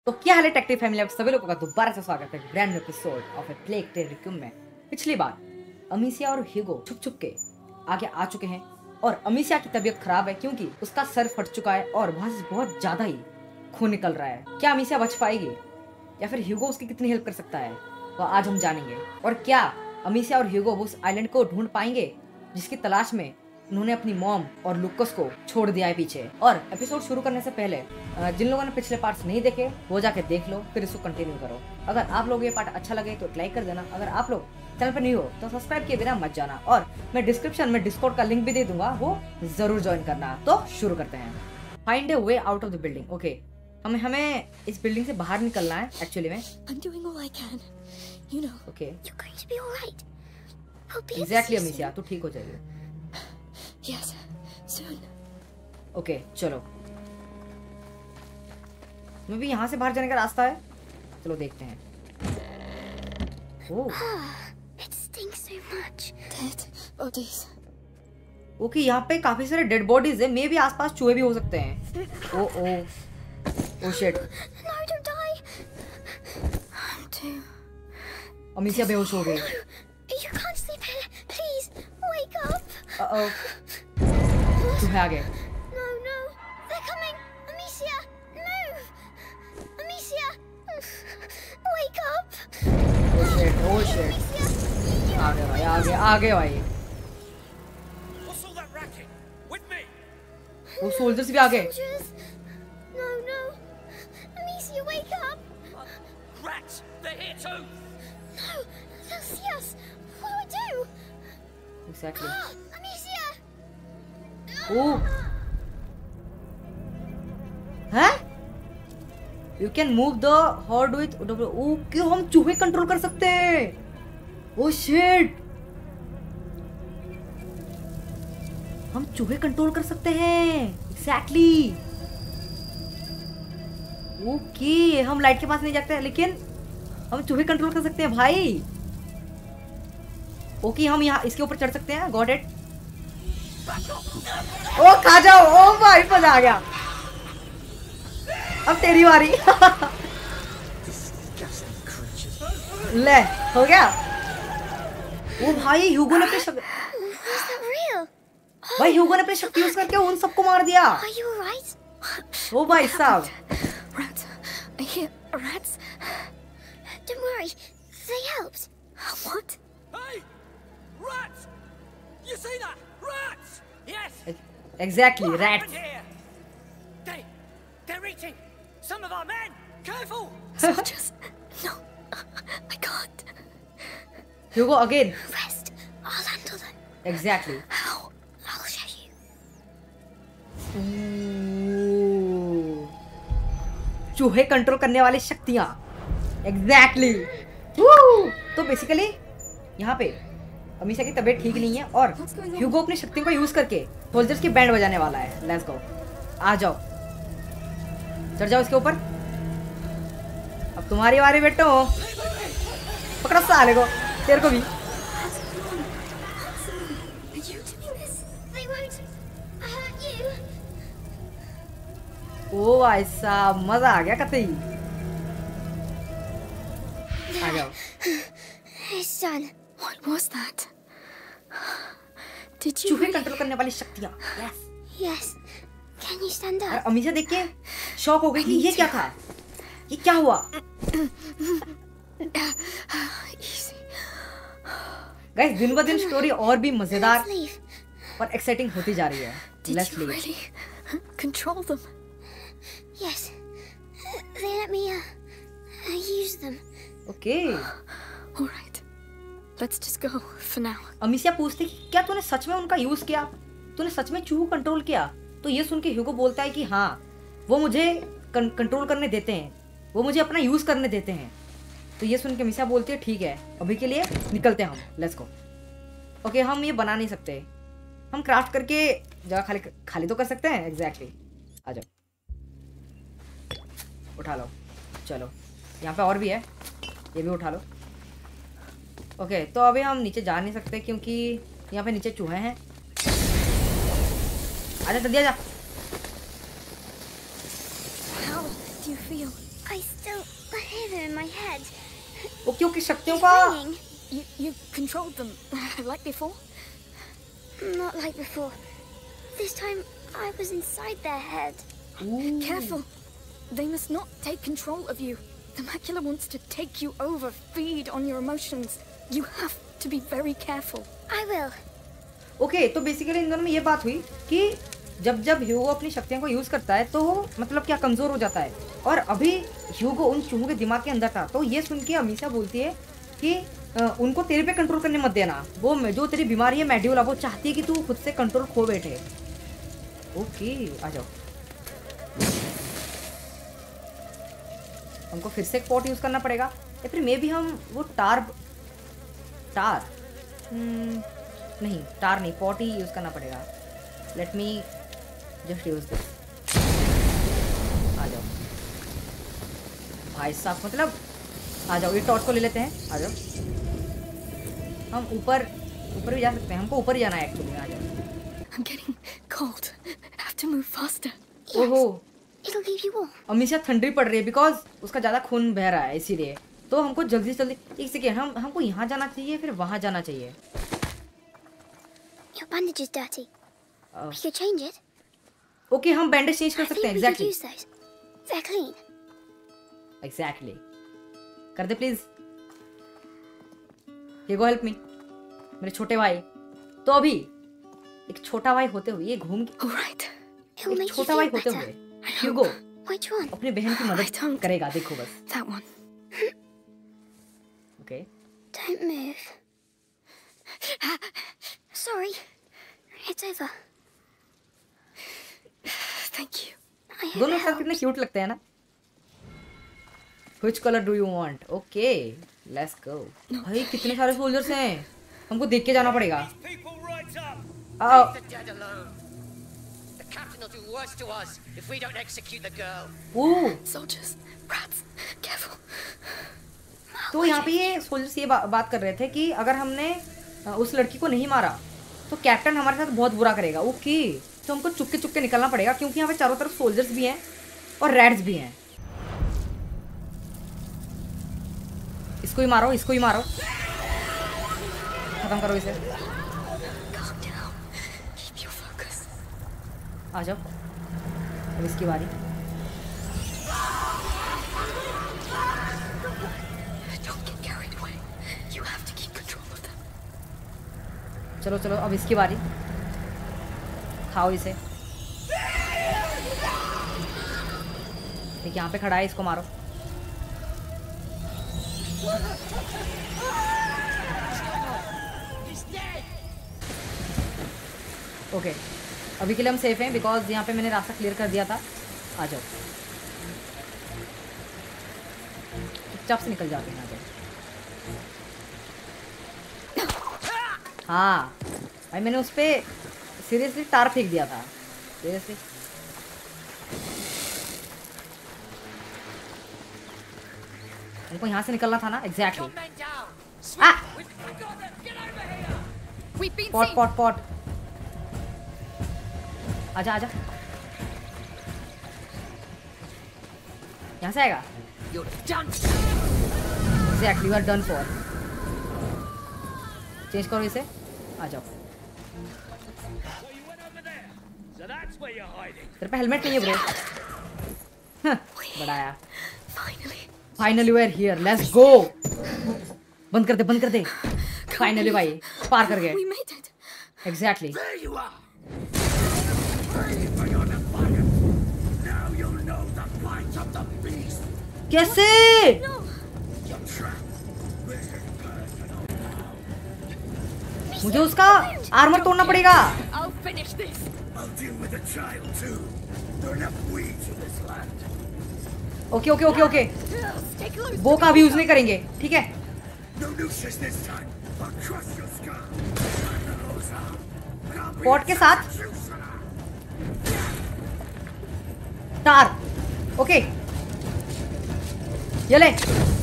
तो क्या हाल है टेक्टिव फैमिली, आप सभी लोगों का दोबारा से स्वागत है brand new episode of a plague tale requiem में। पिछली बार अमीसिया और ह्यूगो छुप छुप के आगे आ चुके हैं और अमीसिया की तबीयत खराब है क्योंकि उसका सर फट चुका है और वहां से बहुत ज्यादा ही खून निकल रहा है। क्या अमीसिया बच पाएगी या फिर ह्यूगो उसकी कितनी हेल्प कर सकता है, तो आज हम जानेंगे। और क्या अमीसिया और ह्यूगो उस आइलैंड को ढूंढ पाएंगे जिसकी तलाश में उन्होंने अपनी मॉम और लुकस को छोड़ दिया है पीछे। और एपिसोड शुरू करने से पहले जिन लोगों ने पिछले पार्ट्स नहीं देखे वो जाके देख लो, फिर इसको कंटिन्यू करो। अगर आप लोग ये पार्ट अच्छा लगे तो लाइक कर देना। अगर आप लोग चैनल पर नहीं हो तो सब्सक्राइब किए बिना मत जाना। और मैं डिस्क्रिप्शन में डिस्कॉर्ड का लिंक भी दे दूंगा, वो जरूर ज्वाइन करना। तो शुरू करते हैं। Find a way out of the building. Okay, हमें इस बिल्डिंग से बाहर निकलना है एक्चुअली में। ओके, एग्जैक्टली अमीसिया, तू ठीक हो जाएगी। Yes, soon. ओके चलो, मैं भी यहाँ से बाहर जाने का रास्ता है, चलो देखते हैं। It stinks so much. Dead bodies. Okay, यहाँ पे काफी सारे डेड बॉडीज है, मे भी आसपास चूहे भी हो सकते हैं। Oh shit. No, don't die. I'm too. Amicia बेहोश हो गई। You can't sleep here. Please, wake up. चूहे आ गए। No, they're coming. Amicia, move. Amicia, wake up. Oh shit. आ गए भाई, आ गए भाई। What's all that racket? With me. वो सोल्जर्स भी आ गए। Soldiers. No. Amicia, wake up. Rats! They're here too. No, they'll see us. What do I do? Exactly. Amicia. Oh हैं? You can move the horde with okay, हम चूहे control कर सकते हैं। ओ शिट, हम चूहे कंट्रोल कर सकते हैं। एग्जैक्टली। ओके, हम लाइट के पास नहीं जाते हैं लेकिन हम चूहे कंट्रोल कर सकते हैं भाई। ओके, हम यहाँ इसके ऊपर चढ़ सकते हैं। Got it. ओ खा जाओ। ओ भाई मजा आ गया। अब तेरी बारी। ले, हो गया। ओ भाई, ह्यूगो ने अपनी Was that real? भाई ह्यूगो ने अपनी शक्ति यूज करके उन सबको मार दिया। Are you alright? ओ भाई साहब। Rats. I hear rats. Don't worry. They helped. What? Hey! Rats! You see that? Rats! Yes! Exactly, What rats. happened here? They're eating some of our men! Careful! Soldiers. No. I can't. Hugo again. Rest. I'll handle them. Exactly. How? I'll show you. चूहे control करने वाली शक्तियां। Exactly. तो basically यहाँ पे अमीसिया की तबीयत ठीक नहीं है और ह्यूगो अपनी शक्तियों का यूज करके सोल्जर्स की बैंड बजाने वाला है। लेट्स गो, आ जाओ, चढ़ जाओ इसके ऊपर। अब तुम्हारी बारी बेटो, पकड़ो साले को, तेरे को भी। Are you doing this? They won't hurt you. ओ भाई साहब, मजा आ गया कतई। आ जाओ। It's done. What was that? Did you चूहे really? कंट्रोल करने वाली शक्तियां। Yes. Yes. Can you stand और up? अमीसिया देख के शॉक हो गई कि ये क्या था, ये क्या हुआ। Easy. गाइस, दिन ब दिन स्टोरी और भी मजेदार Let's leave. और एक्साइटिंग होती जा रही है। Did let's you leave. really control them? Yes. They let me use them. Okay. All right. Let's just go for now. Amicia पूछती कि क्या तूने सच में उनका यूज किया, तूने सच में चूहो कंट्रोल किया। तो ये सुन के ह्यूगो बोलता है कि हाँ, वो मुझे कंट्रोल करने देते हैं, वो मुझे अपना यूज करने देते हैं। तो ये सुन के अमीसिया बोलती है ठीक है, अभी के लिए निकलते हैं हम, लेट्स गो। ओके, हम ये बना नहीं सकते, हम क्राफ्ट करके जगह खाली तो कर सकते हैं। एग्जैक्टली। आ जाओ, उठा लो। चलो, यहाँ पे और भी है, ये भी उठा लो। ओके, तो अभी हम नीचे जा नहीं सकते क्योंकि यहाँ पे नीचे चूहे हैं। आजा जल्दी आजा। How do you feel? I feather in my head. Okay okay, शक्तियों It's का ringing. You controlled them like before? Not like before. This time I was inside their head. Careful. They must not take control of you. The macula wants to take you over, feed on your emotions. You have to be very careful. I will. Okay तो basically इन दोनों में ये बात हुई कि जब जब ह्यूगो अपनी शक्तियों को यूज करता है तो वो मतलब क्या कमजोर हो जाता है, और अभी ह्यूगो उन चूहों के दिमाग के अंदर था। तो ये सुन के अमीशा बोलती है कि उनको तेरे पे कंट्रोल करने मत देना, वो जो तेरी बीमारी है मेड्यूला, वो चाहती है कि तू खुद से कंट्रोल खो बैठे। ओके आ जाओ, हमको फिर से एक पॉट यूज करना पड़ेगा या फिर मे भी हम वो टार नहीं टार नहीं, पॉट ही यूज करना पड़ेगा। Let me just use this. आ जाओ भाई साहब, मतलब आ जाओ, ये टॉर्च को ले लेते हैं। आ जाओ, हम ऊपर भी जा सकते हैं, हमको ऊपर ही जाना है एक्चुअली। आ जाओ। I'm getting cold. I have to move faster. ओहो, It'll keep you warm. Amisha ठंडी पड़ रही है बिकॉज उसका ज़्यादा खून बह रहा है, इसीलिए। तो हमको जल्दी से जल्दी, एक सेकेंड, हमको यहाँ जाना चाहिए फिर वहाँ जाना चाहिए। Your bandage is dirty. We could change it. Okay, हम बैंडेज चेंज कर I सकते think हैं। we could exactly use those. They're clean. Exactly, कर दे प्लीज। ये गो हेल्प मी, मेरे छोटे भाई। तो अभी एक छोटा भाई होते हुए ये घूम के, All right. It'll एक make you छोटा feel भाई होते better. हुए ह्यूगो Which one? अपनी बहन की I मदद don't- करेगा। देखो बस। That one. Don't move. Sorry. It's over. Thank you. I hope दोनों it साथ कितने helps. क्यूट लगते हैं ना। Which color do you want? Okay, let's go. भाई कितने सारे सोल्जर्स हैं, हमको देख के जाना पड़ेगा। People right up! आओ, The dead alone. The captain will do worse to us if we don't execute the girl. Oh, Soldiers, rats, careful. तो यहाँ पे ये सोल्जर्स ये बात कर रहे थे कि अगर हमने उस लड़की को नहीं मारा तो कैप्टन हमारे साथ बहुत बुरा करेगा। ओके, तो हमको चुपके चुपके निकलना पड़ेगा क्योंकि यहाँ पे चारों तरफ सोल्जर्स भी हैं और रैट्स भी हैं। इसको ही मारो, इसको ही मारो, खत्म करो इसे। Calm down. Keep your focus. आ जाओ, अब इसकी बारी। Don't get carried away. You have to keep control of them. चलो चलो, अब इसकी बारी, खाओ इसे। ठीक, यहाँ पे खड़ा है, इसको मारो। ओके, अभी के लिए हम सेफ हैं बिकॉज यहाँ पे मैंने रास्ता क्लियर कर दिया था। आ जाओ, चुपचाप से निकल जाते हैं। आ जाओ। हाँ भाई, मैंने उस पर सीरियसली तार फेंक दिया था, सीरियसली। हमको यहाँ से निकलना था ना। Exactly. Your men down. Ah! We got them! Get over here! We've been pot seen. Pot pot, आजा आजा, यहाँ से आएगा। You're done. Exactly, you are done for. Change करो इसे। आ जाओ। Well, you went over there. So that's where you're hiding. तेरे पे हेलमेट नहीं है ब्रो। बढ़ाया। Finally. Finally we are here, let's go. बंद कर दे, बंद कर दे। फाइनली भाई पार कर गए। We made it. Exactly. There you are! Ready for your defiance! Now you'll know the plight of the beast! कैसे? You're trapped. This is personal. मुझे उसका आर्मर तोड़ना पड़ेगा। I'll finish this. I'll deal with the child too. There are enough weeds in this land. Okay okay okay okay, Stay close. वो का भी use नहीं करेंगे, ठीक है। No nooses this time. I'll crush your skull. Pot के साथ तार। ओके, ये ले।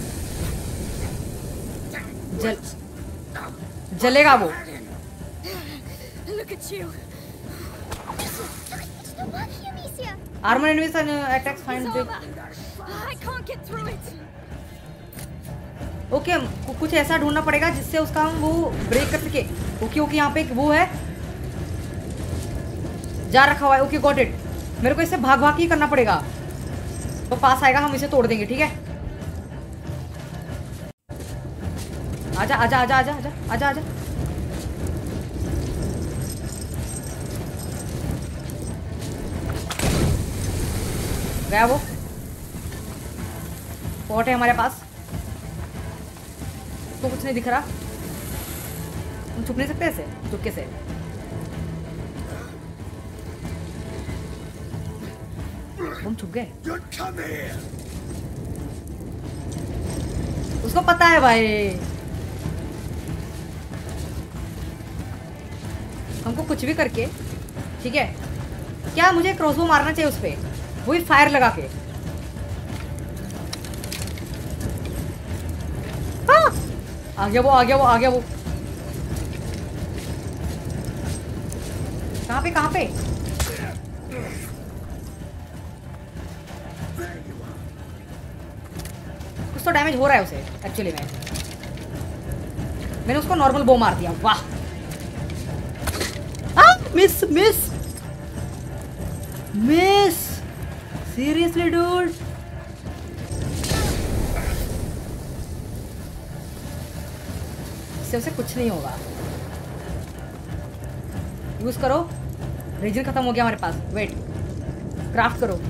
जलेगा वो। Look at you. Stop working, Amicia. Armour enemies attacks It's find over. I can't get through it. Okay कुछ ऐसा ढूंढना पड़ेगा जिससे उसका हम वो ब्रेक कर सके। ओके ओके यहाँ पे एक वो है जार रखा हुआ है। Okay got it. मेरे को इसे भाग भाग ही करना पड़ेगा। तो पास आएगा हम इसे तोड़ देंगे। ठीक है आजा आजा आजा आजा आजा आजा आजा। गया वो पॉट है हमारे पास। तो कुछ नहीं दिख रहा। हम छुप नहीं सकते ऐसे चुपके से। हम छुप गए। उसको पता है भाई हमको कुछ भी करके। ठीक है क्या मुझे क्रॉसबो मारना चाहिए उस पे वही फायर लगा के। हाँ! आ गया वो आ गया वो आ गया वो। कहाँ पे कहाँ पे? कुछ तो डैमेज हो रहा है उसे एक्चुअली में। मैंने उसको नॉर्मल बो मार दिया। वाह miss miss miss seriously dude. इससे उसे कुछ नहीं होगा। यूज करो। रेजर खत्म हो गया हमारे पास। वेट क्राफ्ट करो।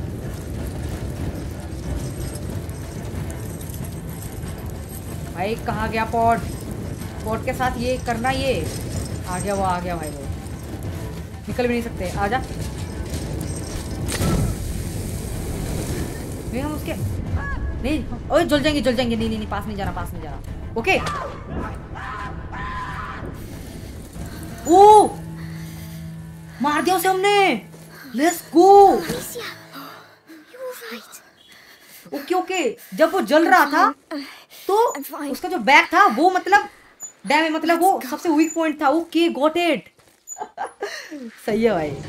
भाई कहाँ गया पॉट? पॉट के साथ ये करना। ये आ गया वो आ गया भाई। वो निकल भी नहीं सकते। आजा। नहीं हम उसके नहीं। ओए जल जाएंगे जल जाएंगे। नहीं नहीं नहीं पास नहीं जाना पास नहीं जाना। ओके ओ मार दिया उसे हमने। Let's go. Amicia, you all right? Okay okay जब वो जल रहा था तो उसका जो बैक था वो मतलब डैमेज मतलब वो सबसे वीक पॉइंट था। Okay got it. सही है भाई।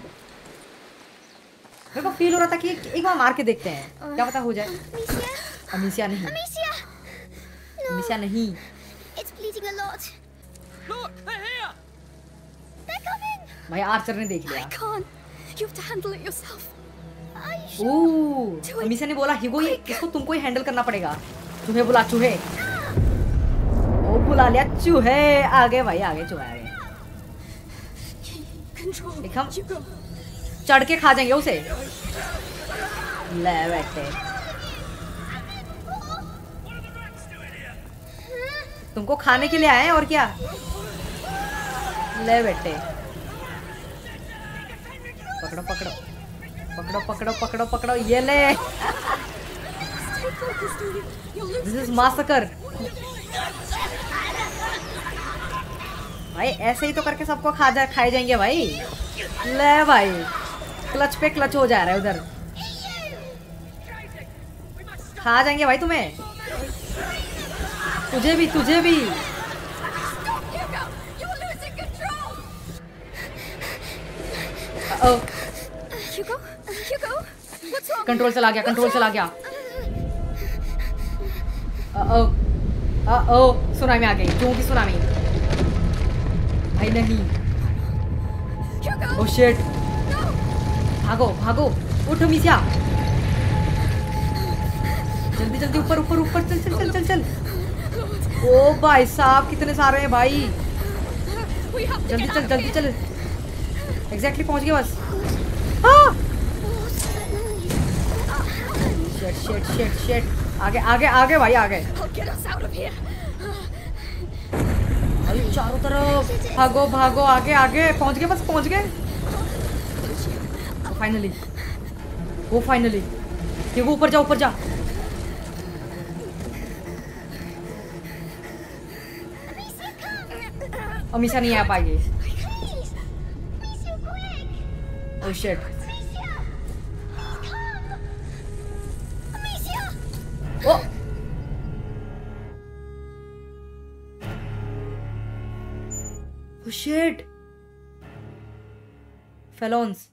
मेरे को फील हो रहा था कि एक बार मार के देखते हैं क्या पता हो जाए। Amicia? अमीसिया नहीं Amicia? अमीसिया नहीं। It's bleeding a lot. Look, they're here! They're coming. भाई आर्चर ने देख I लिया। can't. You have to handle it yourself. Are you sure? ओह अमीसिया ने बोला हिगो ये इसको तुमको ही हैंडल करना पड़ेगा। चूहे बुला चूहे। ओ बुला लिया चूहे। आ गए भाई आ गए चूहे आ गए। Control. देख हम Hugo. चढ़ के खा जाएंगे उसे। ले बैठे तुमको खाने के लिए आए हैं और क्या। ले बेटे पकड़ो पकड़ो पकड़ो पकड़ो पकड़ो पकड़ो। ये ले Stay focused, dude. You'll lose. This is massacre. भाई ऐसे ही तो करके सबको खाए जाएंगे भाई। ले भाई क्लच पे क्लच हो जा रहा है उधर। खा जाएंगे भाई तुम्हें। तुझे भी तुझे भी। Stop, Hugo. You're losing control. Hugo. Hugo. What's wrong? Control चला गया कंट्रोल चला गया। सुनामी आ गई। क्यों की सुनामी? भाई नहीं। Hugo. Oh shit. No. भागो भागो उठ मिसिया। जल्दी जल्दी ऊपर ऊपर ऊपर चल चल चल चल चल। ओ भाई साहब कितने सारे हैं भाई। We have to जल्दी get चल out of जल्दी here. चल। एग्जैक्टली पहुंच गए बस। हाँ शिट शिट शिट शिट। आगे आगे आगे भाई आगे। I'll get us out of here. भाई चारों तरफ भागो भागो आगे आगे। पहुंच गए बस पहुंच गए। फाइनली वो फाइनली ये वो ऊपर जा ऊपर जा। अमीशा नहीं आ पाएगी। Please. Amicia, quick. Oh shit. Amicia. Come. Amicia. Oh oh shit. Felons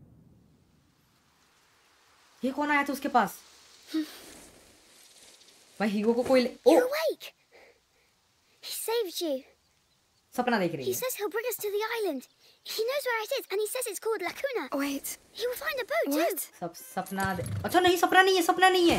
ये कौन आया था उसके पास? भाई हीगो को कोई You're awake. He saved you. सपना देख रही He है। says he'll bring us to the island. He knows where it is, and he says it's called Lacuna. Wait. He will find a boat What? too. सपना अच्छा नहीं, सपना नहीं है, सपना नहीं है।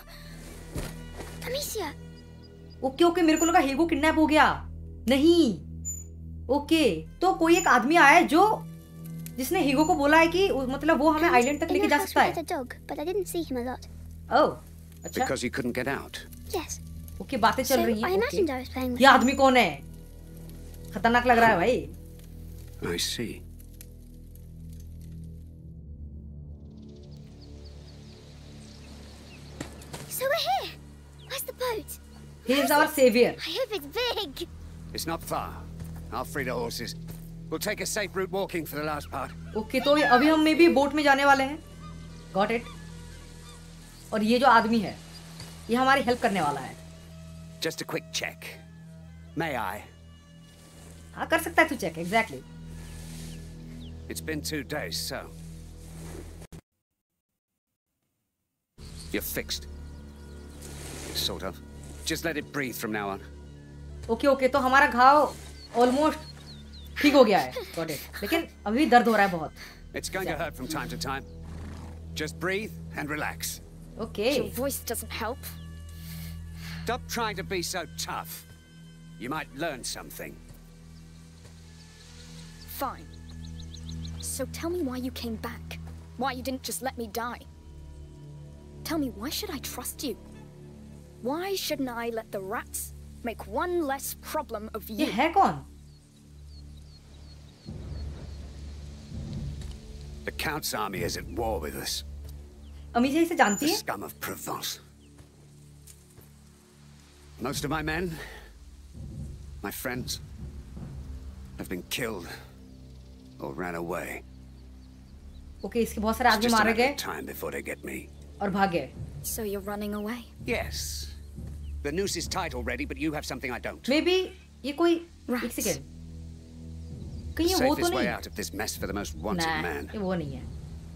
Amicia, ओके ओके, मेरे को लगा हीगो किडनैप हो गया। नहीं, ओके, तो कोई एक आदमी आया है जो जिसने हीगो को बोला है कि मतलब वो हमें आइलैंड तक in लेके the जा house सकता we had है। a dog, but I didn't see him a lot. ओह अच्छा, Because he couldn't get out. Yes. Okay, बातें So चल रही I हैं। imagined okay. I was playing with ये him. आदमी कौन है? खतरनाक लग रहा है भाई। I see. So we're here. Where's the boat? He is our savior. I hope it's big. It's not far. I'll free the horses. We'll take a safe route walking for the last part. Okay, तो अभी हम मे भी boat में जाने वाले हैं। Got it. और ये जो आदमी है ये हमारी हेल्प करने वाला है। Just a quick check. May I? हाँ, कर सकता है तू check. Exactly. It's been 2 days, so. You're fixed. Sort of. Just let it breathe from now on. Okay okay, तो हमारा घाव ऑलमोस्ट ठीक हो गया है। Got it. लेकिन अभी दर्द हो रहा है बहुत। It's going to hurt from time to time. Just breathe and relax. Okay Your voice doesn't help. Stop trying to be so tough. You might learn something. Fine. So tell me why you came back. Why you didn't just let me die. Tell me, why should I trust you? Why shouldn't I let the rats make one less problem of ये you? है कौन? The Count's army is at war with us. Amisha इसे जानती The है? scum of Provence. Most of my men, my friends, have been killed or ran away. Okay, इसके बहुत सारे It's आदमी just a मारे matter गए of time before they get me. और भाग गए। So you're running away? Yes. The noose is tight already, but you have something I don't. Maybe ये कोई एक Rats. सेकेंड, कहीं The ये वो तो safest way नहीं? out of this mess for the most wanted Nah, man. ये वो नहीं है।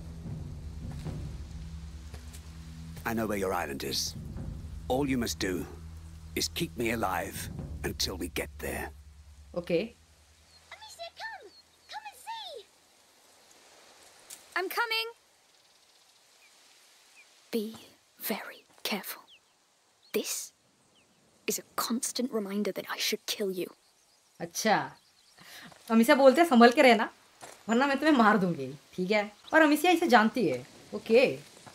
I know where your island is. All you must do is keep me alive until we get there. Okay Amicia, come! Come and see! I'm coming. Be very careful. This is a constant reminder that I should kill you. अच्छा, अमीशा बोलते हैं संभल के रहना वरना मैं तुम्हें मार दूंगी, ठीक है? और अमीशा इसे जानती है। Okay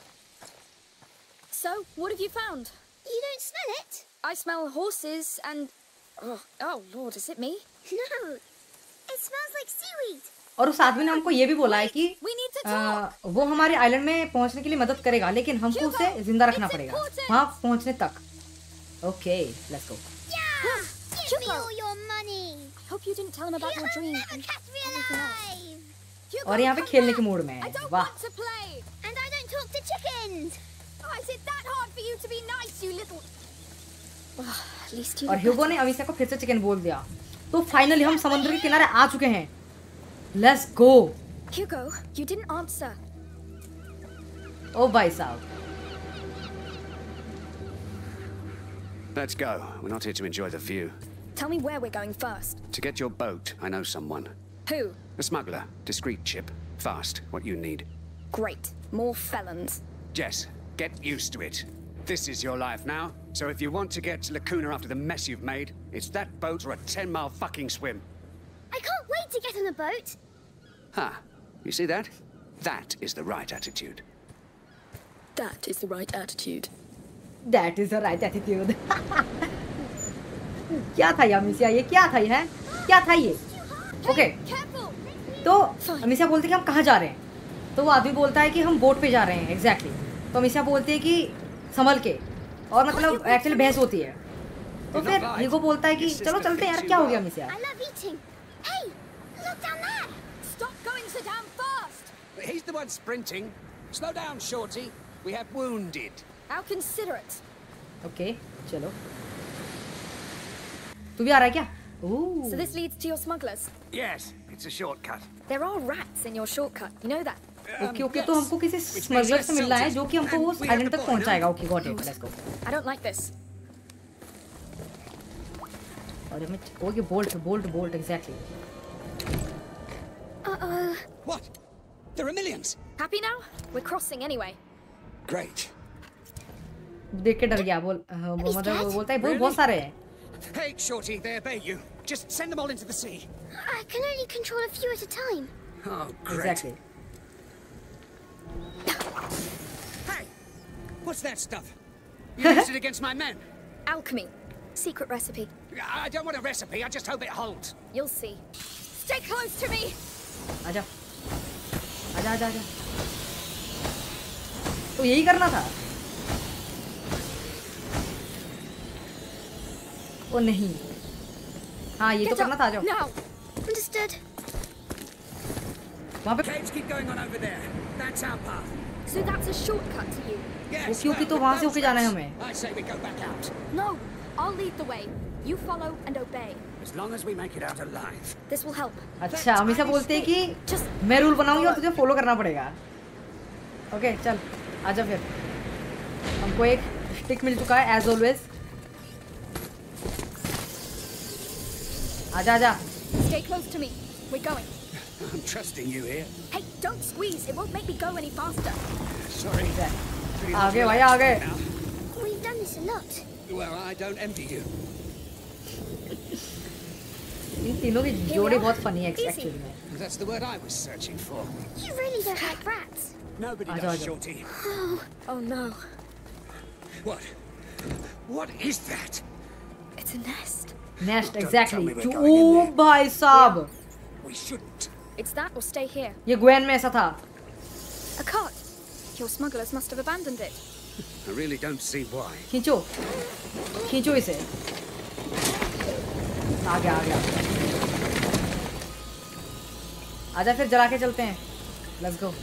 So, what have you found? You don't smell it? I smell horses and... Oh Lord, is it me? No. It smells like seaweed. और उस आदमी ने हमको ये भी बोला है कि We need to talk. वो हमारे आइलैंड में पहुंचने के लिए मदद करेगा, लेकिन हमको उसे जिंदा रखना पड़ेगा वहाँ पहुंचने तक। Okay, let's go. Yeah! Give me Hugo. all your money. Hope you didn't tell him about your You'll dream. never and catch me everything else. alive. Hugo, और यहाँ पे come खेलने back. के मूड में I है। don't वाह, want to play. And I don't talk to chickens. Oh, is it that hard for you to be nice, you little... At least you और look ह्यूगो better. ने अमीशा को फिर से चिकन बोल दिया। तो फाइनली हम समुद्र के किनारे आ चुके हैं। Let's go. Hugo, you didn't answer. ओ भाई साहब, Let's go. We're not here to enjoy the view. Tell me where we're going first. To get your boat, I know someone. Who? A smuggler. Discreet chip. Fast. What you need. Great. More felons. Jess, get used to it. This is your life now, so if you want to get to Lacuna after the mess you've made, it's that boat or a 10-mile fucking swim. I can't wait to get on a boat. Ha! You see that? That is the right attitude. That is the right attitude. That is the right attitude. क्या था ये अमीशा? ये क्या था? ये है क्या था ये? Okay, Careful! तो अमीशा बोलती है कि हम कहाँ जा रहे हैं, तो वो आदमी बोलता है कि हम बोट पे जा रहे हैं। एग्जैक्टली। तो अमीशा बोलती है कि संभल के, और मतलब एक्चुअली बहस होती है। तो फिर हीगो बोलता है कि चलो चलते हैं यार। क्या हो गया Amicia? I love eating. Hey, look down there. Stop going so damn fast! He's the one sprinting. Slow down, Shorty. We have wounded. How considerate. Okay, चलो। तू भी आ रहा है क्या? Oh, So this leads to your smugglers. Yes, it's a shortcut. There are rats in your shortcut. You know that? Okay okay, तो हमको किसी स्मगलर से मिलना है जो कि हमको उस आइलैंड तक पहुंचाएगा। Okay, got it, let's go. I don't like this. और मैं okay bolt exactly. What? There are millions. Happy now? We're crossing anyway. Great. देख के डर गया। मतलब वो बोलता है बहुत सारे हैं। Hey, Shorty, they obey you. Just send them all into the sea. I can only control a few at a time. Oh, great. Exactly. Hey, what's that stuff? You used it against my men. Alchemy. Secret recipe. I don't want a recipe. I just hope it holds. You'll see. Stay close to me! आजा। तो यही करना था। ओ नहीं। हाँ ये तो करना था। जाओ। Now! Understood. वहाँ पे Caves keep going on over there. That's our path. So that's a shortcut to you? Yes. क्योंकि तो वहाँ से होके जाना है हमें। I say we go back out. No! I'll lead the way. You follow and obey. As long as we make it out alive. This will help. अच्छा हमेशा बोलते हैं कि मैं रूल बनाऊंगी और तुझे फॉलो करना पड़ेगा। ओके चल आजा फिर। हमको एक स्टिक मिल चुका है एज ऑलवेज। आजा। Stay close to me. We're going. I'm trusting you here. Hey, don't squeeze. It won't make me go any faster. Sorry. आगे भाई आगे। We've done this a lot. Well, I don't envy you. इन तीनों की जोड़ी बहुत funny है actually में। That's the word I was searching for. You really don't like rats. Nobody Aja, does, aja. Shorty. Oh no. What? What is that? It's a nest. Nest Don't tell exactly. me we're going in oh there. भाई साहब We shouldn't. It's that or stay here. ये Guyenne में ऐसा था। A cart. Your smugglers must have abandoned it. I really don't see why. खींचो इसे। आ गया। आजा फिर जला के चलते हैं। Let's go.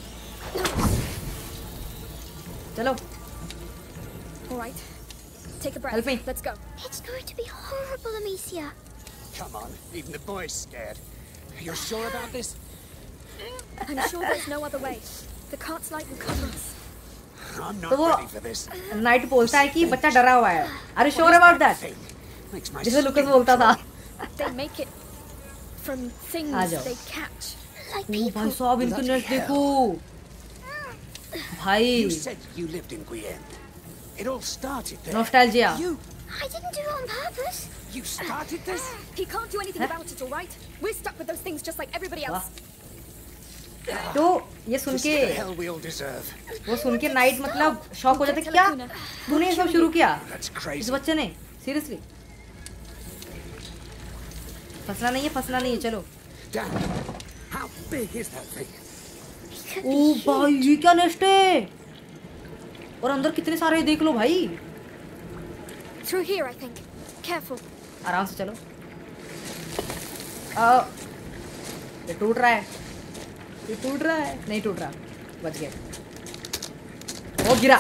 चलो। All right. Take a breath. Help me. Let's go. It's going to be horrible, Amicia. Come on, even the boy's scared. You're sure about this? I'm sure there's no other way. The cart's light will cover us. I'm तो not वो ready for this. Night बोलता है कि बच्चा डरा हुआ है। Are you sure about that? Makes my जैसे लुकस skin बोलता था। They make it from things आ जाओ। they catch. Like O people. भाई साहब इनकी नेट देखो। भाई You said you lived in Guyenne. It all started there. Nostalgia. You I didn't do it on purpose. started this? He can't do anything about it, all right? We're stuck with those things just like everybody else. तो ये सुन This के is the hell we all deserve. वो सुन के night मतलब shock हो जाता है। क्या तूने ये सब शुरू किया That's इस crazy. बच्चे ने? सीरियसली फंसना नहीं है चलो। Damn. How big is that thing? ओ भाई ये क्या नेस्ट है? और अंदर कितने सारे हैं देख लो भाई। Through here, I think. Careful. आराम से चलो। ये टूट रहा है। नहीं टूट रहा। बच गया। वो गिरा।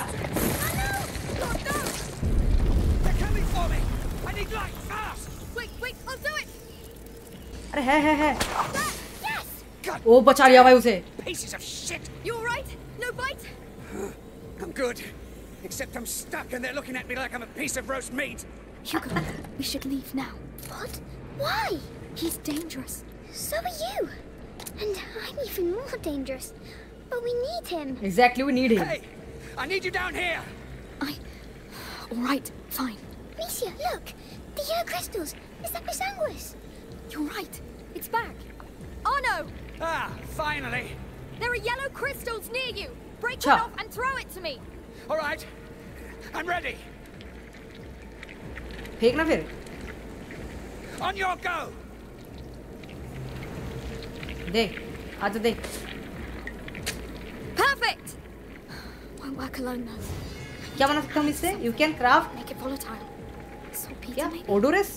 They're coming for me. I need light fast. Wait, I'll do it! अरे है। God, ओ बचा लिया भाई उसे। pieces of shit. You all right? No bite? I'm good. Except I'm stuck and they're looking at me like I'm a piece of roast meat. Hugo, we should leave now. What? Why? He's dangerous. So are you. And I'm even more dangerous. But we need him. Exactly, we need him. Hey, I need you down here. All right, fine. Amicia, look. The yellow crystals. Is that Bisanguis? You're right. It's back. Oh no! Ah, finally. There are yellow crystals near you. Break Cha. one off and throw it to me. All right. I'm ready. फेंकना फिर। On your go. दे आजा दे। Perfect! Won't work alone though. क्या बना सकते हम इससे? You can craft Make it volatile. Saltpeter क्या? maybe? ओडोरस?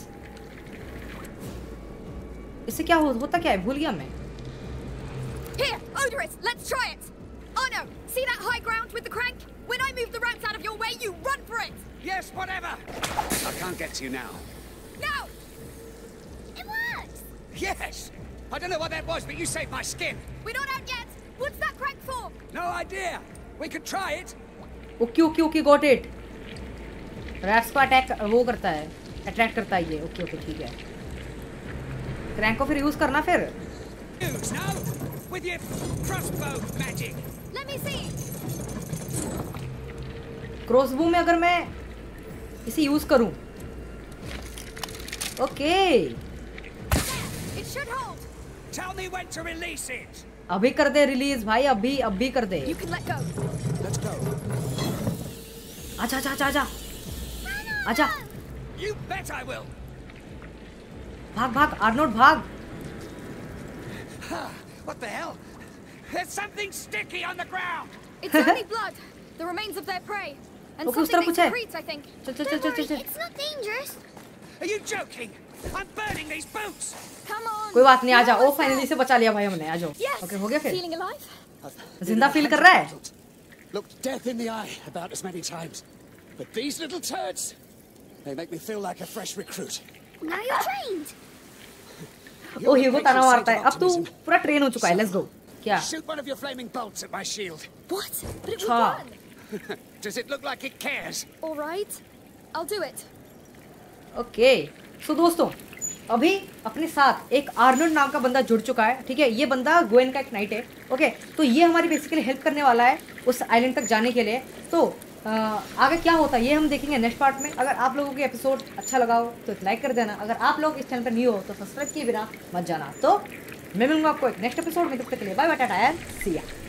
इससे क्या होता क्या है? भूल गया मैं। Here, odorous, let's try it! Oh no! See that high ground with the crank? When I move the rats out of your way, you run for it! Yes, whatever. I can't get to you now. Now! It works. Yes. I don't know what that was, but you saved my skin. We're not out yet! What's that crank for? No idea. We could try it. Okay got it। Rats को attack वो करता है। Attract करता है ये। Okay okay ठीक है, crank को फिर यूज करना फिर। With your crossbow magic. Let me see. Crossbow में अगर मैं इसे यूज करूं, okay It should hold. Tell me when to release it. अभी कर दे रिलीज भाई, अभी कर दे। You can let go. Let's go. आजा आजा आजा आजा आजा, You bet I will. भाग भाग आर्नोल्ड भाग। What the hell? There's something sticky on the ground. It's only blood. The remains of their prey. And Okay, उस तरफ something कुछ they है। secrete, I think. चल चल चल Don't चल worry, चल। it's not dangerous. Are you joking? I'm burning these boots. Come on. कोई बात नहीं, आजा। Oh Almost finally there. से बचा लिया भाई हमने, आ जाओ। Yes. ओके हो गया फिर। Feeling alive? जिंदा फील कर रहा है। Looked death in the eye about as many times. But these little turds, they make me feel like a fresh recruit. Now you're trained. ओ ह्यूगो ताना मारता है। अब तू पूरा ट्रेन हो चुका है, लेट्स गो। क्या? Shoot one of your flaming bolts at my shield. What? But it will अच्छा। burn. Does it look like it cares? All right. I'll do it. Okay so दोस्तों, अभी अपने साथ एक आर्नोल्ड नाम का बंदा जुड़ चुका है, ठीक है। ये बंदा गोएन का एक नाइट है, ओके। तो ये हमारी बेसिकली हेल्प करने वाला है उस आइलैंड तक जाने के लिए। तो आगे क्या होता है ये हम देखेंगे नेक्स्ट पार्ट में। अगर आप लोगों को एपिसोड अच्छा लगा हो तो लाइक कर देना। अगर आप लोग इस चैनल पर न्यू हो तो सब्सक्राइब किए बिना मत जाना। तो मैं मिलूंगा आपको एक नेक्स्ट एपिसोड में, तब तक के लिए bye bye, tata and see या।